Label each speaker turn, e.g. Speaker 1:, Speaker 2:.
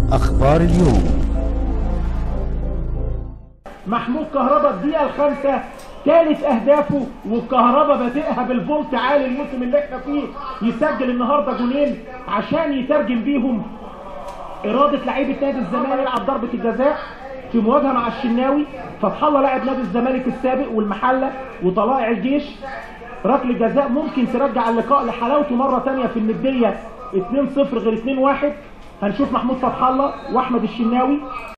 Speaker 1: أخبار اليوم.
Speaker 2: محمود كهربا الدقيقة الخامسة ثالث أهدافه، والكهربا بادئها بالفولت عالي الموسم اللي احنا فيه، يسجل النهارده جولين عشان يترجم بيهم إرادة لعيبة نادي الزمالك. يلعب ضربة الجزاء في مواجهة مع الشناوي، فتح الله لاعب نادي الزمالك السابق والمحلة وطلائع الجيش، ركله جزاء ممكن ترجع اللقاء لحلاوته مرة ثانية في الندية 2-0 غير 2-1. هنشوف محمود فتح الله واحمد الشناوي.